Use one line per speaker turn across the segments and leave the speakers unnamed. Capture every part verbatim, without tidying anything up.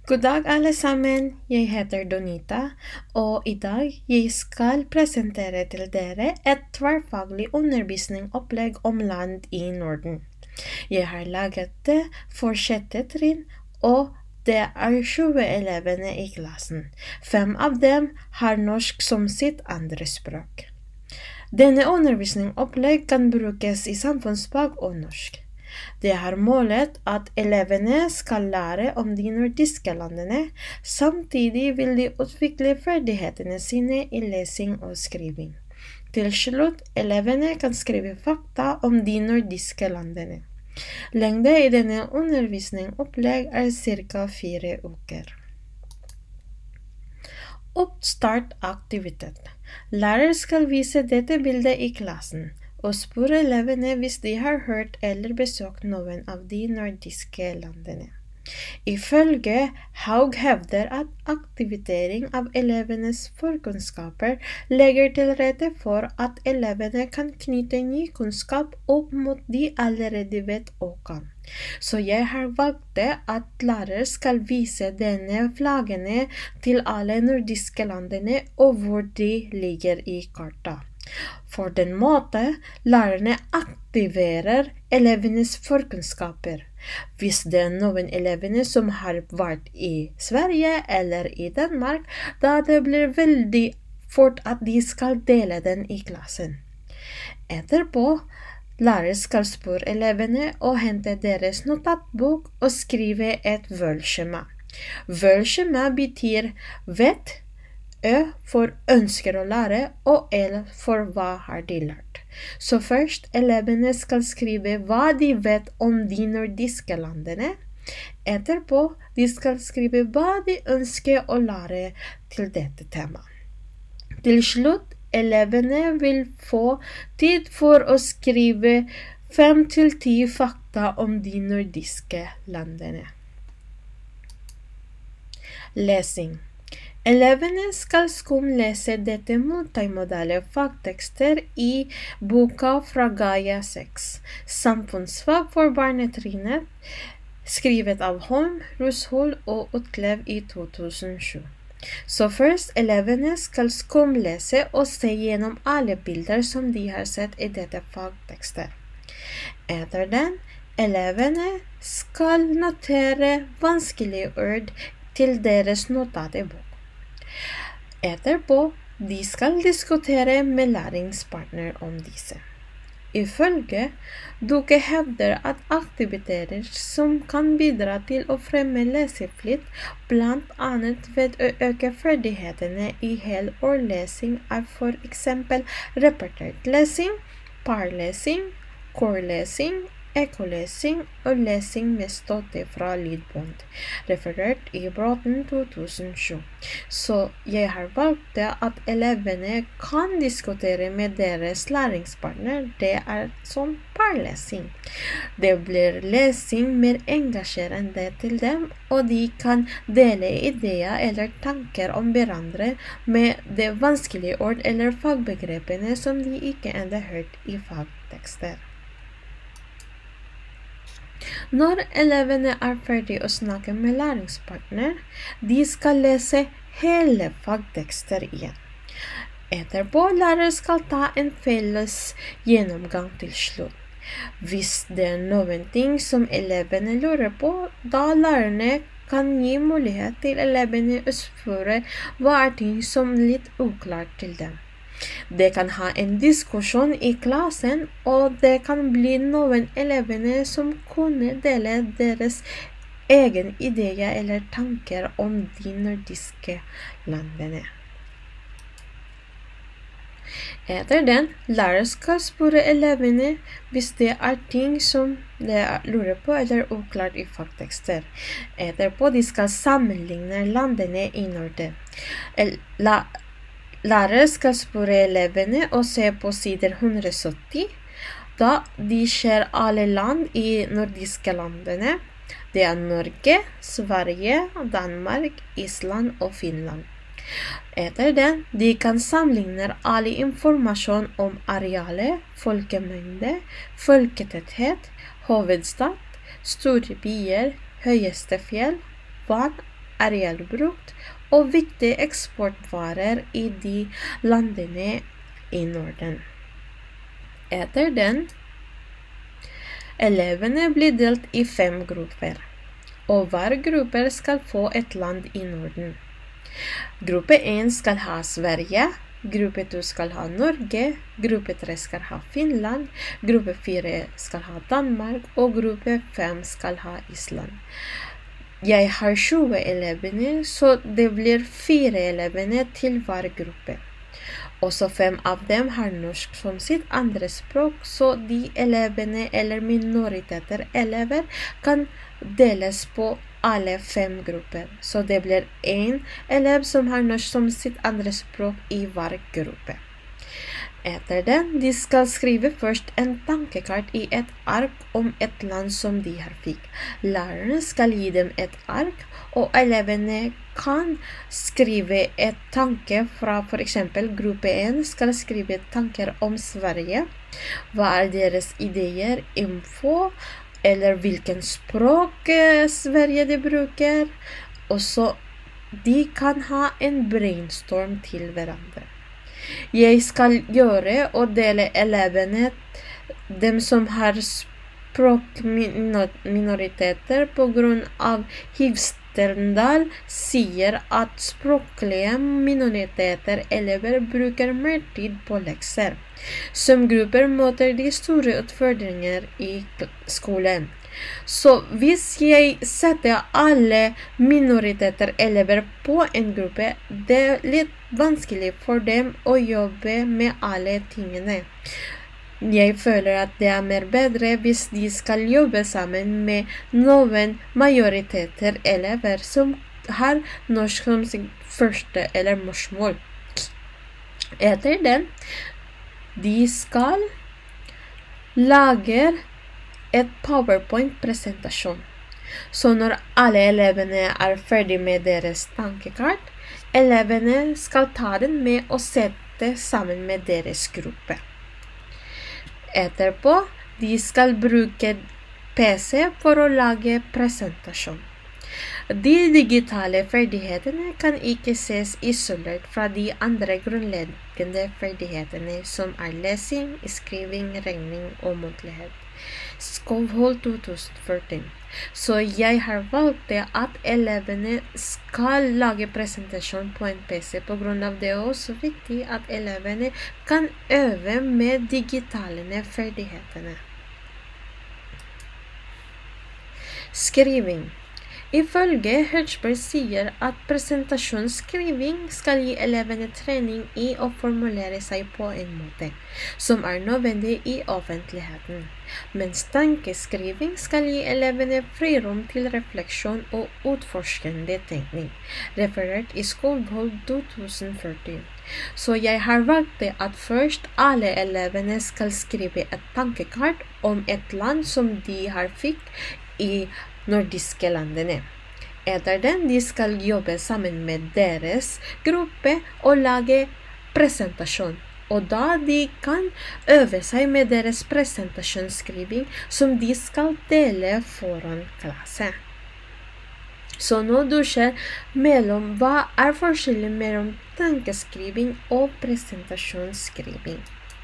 God dag alle sammen, jeg heter Donita, og i dag jeg skal presentere til dere et tverrfaglig undervisningsopplegg om land i Norden. Jeg har laget det for sjette trinn, og det er tjue elevene i klassen. Fem av dem har norsk som sitt andre språk. Denne undervisningsopplegg kan brukes i samfunnsfag og norsk. Det har målet at elevene skal lære om de nordiske landene, samtidig vil de utvikle ferdighetene sine i lesing og skriving. Til slutt, elevene kan skrive fakta om de nordiske landene. Lengde i denne undervisningsopplegg er ca. fire uker. Oppstartaktivitet. Lærer skal vise dette bildet i klassen og spørre elevene hvis de har hørt eller besøkt noen av de nordiske landene. Ifølge Haug hevder at aktivitering av elevenes forkunnskaper legger til rette for at elevene kan knytte ny kunnskap opp mot de allerede vet og kan. Så jeg har valgt at lærer skal vise denne flaggene til alle nordiske landene og hvor de ligger i karta. For den måte lærerne aktiverer elevenes forkunnskaper. Hvis det er noen elevene som har vært i Sverige eller i Danmark, da det blir veldig fort at de skal dele den i klassen. Etterpå, lærer skal spørre elevene og hente deres notatbok og skrive et vølskjema. Vølskjema betyr vet, Ø for ønsker å lære, og L for hva har de lært. Så først, elevene skal skrive hva de vet om de nordiske landene. Etterpå, de skal skrive hva de ønsker å lære til dette temaet. Til slutt, elevene vil få tid for å skrive fem til ti fakta om de nordiske landene. Lesing. Elevene skal skumlese dette multimodale fagtekster i boka fra Gaia seks, Samfunnsfag for barnetrinnet, skrevet av Holm, Rushol og Utlev i to tusen sju. Så først, elevene skal skumlese og se gjennom alle bilder som de har sett i dette fagtekster. Etter den, elevene skal notere vanskelige ord til deres notatbok. Etterpå, de skal diskutere med læringspartner om disse. Ifølge Duke hevder at aktiviteter som kan bidra til å fremme leseflyt, blant annet ved å øke ferdighetene i helårlesing er for eksempel repertert lesing, parlesing, korlesing, ekolesing og lesing med støtte fra lydbånd, referert i Bråten to tusen sju. Så jeg har valgt at elevene kan diskutere med deres læringspartner, det er som parlesing. Det blir lesing mer engasjerende til dem, og de kan dele ideer eller tanker om hverandre med det vanskelige ord eller fagbegrepene som de ikke enda hørt i fagtekster. Når elevene er ferdig å snakke med læringspartner, de skal lese hele fagtekster igjen. Etterpå, lærer skal ta en felles gjennomgang til slutt. Hvis det er noen ting som elevene lurer på, da lærerne kan gi mulighet til elevene å spørre hva er ting som er litt uklart til dem. Det kan ha en diskusjon i klassen, og det kan bli noen elevene som kunne dele deres egen ideer eller tanker om de nordiske landene. Etter den, lærer skal spørre elevene hvis det er ting som de lurer på eller uklart i fagtekster. Etterpå de skal sammenligne landene i Norden. La Lærer skal spørre elevene og se på sider ett hundre sytti, da de ser alle land i nordiske landene. Det er Norge, Sverige, Danmark, Island og Finland. Etter den, de kan sammenligne all informasjon om arealet, folkemengde, folketetthet, hovedstad, store byer, høyeste fjell, vann arealbruk og viktige eksportvarer i de landene i Norden. Etter den, elevene blir delt i fem grupper, og hver gruppe skal få et land i Norden. Gruppe en skal ha Sverige, gruppe to skal ha Norge, gruppe tre skal ha Finland, gruppe fire skal ha Danmark, og gruppe fem skal ha Island. Jeg har tjue elevene, så det blir fire elevene til hver gruppe. Også fem av dem har norsk som sitt andre språk, så de elevene eller minoriteter elever kan deles på alle fem grupper. Så det blir en elev som har norsk som sitt andre språk i hver gruppe. Etter den, de skal skrive først en tankekart i et ark om et land som de har fikk. Lærerne skal gi dem et ark, og elevene kan skrive et tanke fra for eksempel gruppe en skal skrive tanker om Sverige. Hva er deres ideer, info, eller hvilken språk Sverige de bruker. Og så de kan ha en brainstorm til hverandre. Jeg skal gjøre og dele elevene, dem som har språkminoriteter på grunn av Hivsterdal, sier at språklige minoriteter elever bruker mer tid på lekser. Som grupper møter de store utfordringer i skolen. Så hvis jeg setter alle minoriteter elever på en gruppe, det er litt vanskelig for dem å jobbe med alle tingene. Jeg føler at det er mer bedre hvis de skal jobbe sammen med noen majoriteter elever som har norsk som sin første eller morsmål. Etter den, de skal lage et PowerPoint-presentasjon. Så når alle elevene er ferdig med deres tankekart, elevene skal ta den med og sette sammen med deres gruppe. Etterpå, de skal bruke P C for å lage presentasjon. De digitale ferdighetene kan ikke ses isolert fra de andre grunnleggende ferdighetene som er lesing, skriving, regning og muntlighet. Skålhold to tusen fjorten. Så jeg har valgt at elevene skal lage presentasjon på en P C på grunn av det er også viktig at elevene kan øve med digitale ferdighetene. Skriving. Ifølge Hirschberg sier at presentasjonsskriving skal gi elevene trening i å formulere seg på en måte som er nødvendig i offentligheten, mens tankeskriving skal gi elevene frirom til refleksjon og utforskende tenkning, referert i Skålhold to tusen fjorten. Så jeg har valgt at først alle elevene skal skrive et tankekart om et land som de har fikk i nordiske landene. Etter den, de skal jobbe sammen med deres gruppe og lage presentasjon. Og da de kan øve seg med deres presentasjonsskriving som de skal dele foran klasse. Så nå du ser mellom hva er forskjellen mellom tankeskriving og presentasjonsskriving.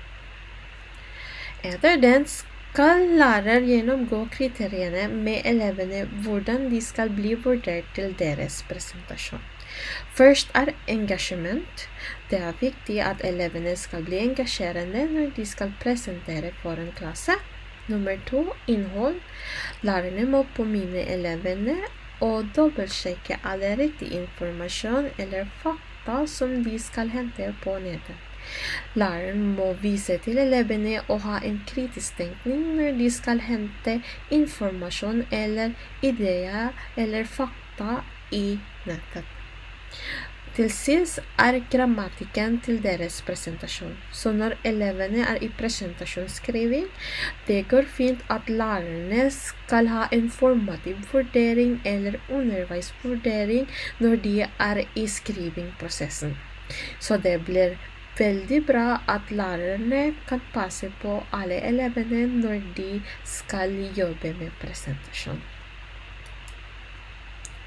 Etter den skal lærer gjennomgå kriteriene med elevene hvordan de skal bli vurdert til deres presentasjon. Først er engasjement. Det er viktig at elevene skal bli engasjerende når de skal presentere for en klasse. Nummer to, innhold. Lærerne må påminne elevene og dobbeltsjekke alle riktig informasjon eller fakta som de skal hente på nettet. Læreren må vise til elevene og ha en kritisk tenkning når de skal hente informasjon eller ideer eller fakta i nettet. Til sist er grammatikken til deres presentasjon. Så når elevene er i presentasjonsskriving, det går fint at lærerne skal ha en formativ vurdering eller underveisvurdering når de er i skrivingprosessen. Så det blir veldig bra at lærerne kan passe på alle elevene når de skal jobbe med presentasjon.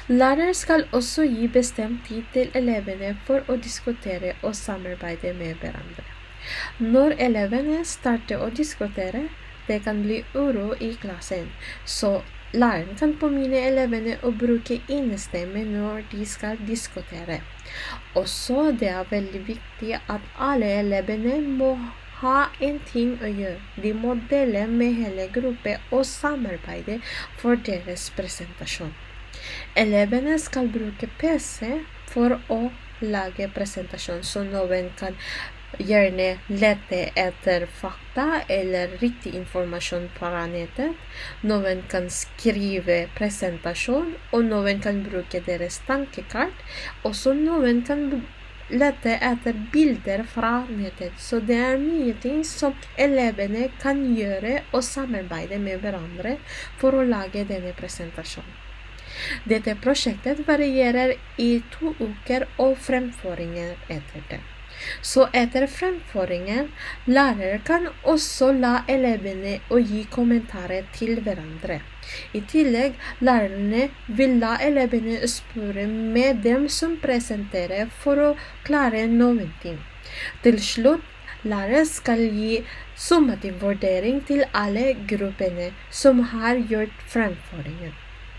Lærer skal også gi bestemt tid til elevene for å diskutere og samarbeide med hverandre. Når elevene starter å diskutere, det kan bli uro i klassen, så læreren kan påminne elevene å bruke innestemme når de skal diskutere. Også det er veldig viktig at alle elevene må ha en ting å gjøre. De må dele med hele gruppen og samarbeide for deres presentasjon. Elevene skal bruke P C for å lage presentasjon, så noen kan gjerne lete etter fakta eller riktig informasjon på nettet. Noen kan skrive presentasjon, og noen kan bruke deres tankekart. Også noen kan lete etter bilder fra nettet. Så det er mye ting som elevene kan gjøre og samarbeide med hverandre for å lage denne presentasjonen. Dette prosjektet varierer i to uker og fremføringer etter det. Så etter fremføringen, lærere kan også la elevene å gi kommentarer til hverandre. I tillegg, lærerne vil la elevene spørre med dem som presenterer for å klare noen ting. Til slutt, lærere skal gi summativ vurdering til alle gruppene som har gjort fremføringen.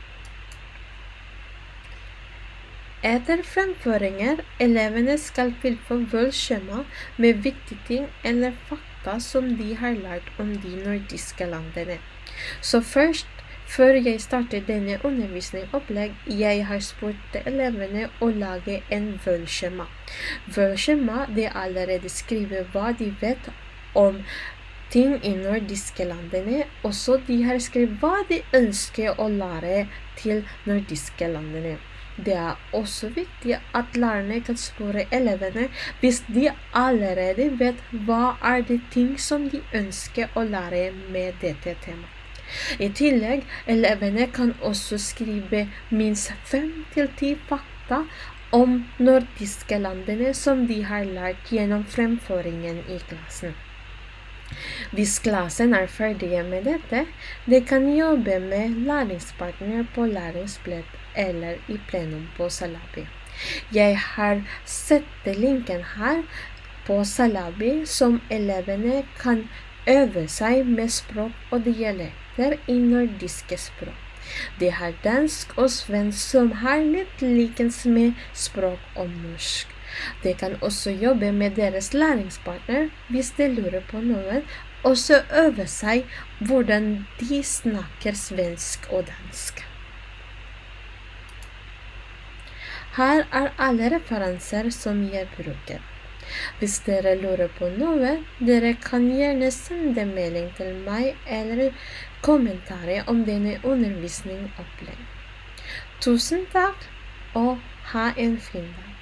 Etter fremføringer, elevene skal fylle på vølskjema med viktige ting eller fakta som de har lært om de nordiske landene. Så først, før jeg starter denne undervisningsopplegg, jeg har spurt elevene å lage en vølskjema. Vølskjema, det allerede skriver hva de vet om ting i nordiske landene, og så de har skrevet hva de ønsker å lære til nordiske landene. Det er også viktig at lærerne kan spørre elevene hvis de allerede vet hva er det ting som de ønsker å lære med dette temaet. I tillegg, elevene kan også skrive minst fem til ti fakta om nordiske landene som de har lært gjennom fremføringen i klassen. Hvis klassen er ferdig med dette, de kan jobbe med læringspartner på læringsblad eller i plenum på Salabi. Jeg har sett linken her på Salabi som elevene kan øve seg med språk og dialekter i nordiske språk. De har dansk og svensk som har litt likens med språk og norsk. De kan også jobbe med deres læringspartner hvis de lurer på noen, og så øve seg hvordan de snakker svensk og dansk. Her er alle referanser som jeg bruker. Hvis dere lurer på noe, dere kan gjerne sende melding til meg eller kommentarer om denne undervisningsopplegg. Tusen takk, og ha en fin dag.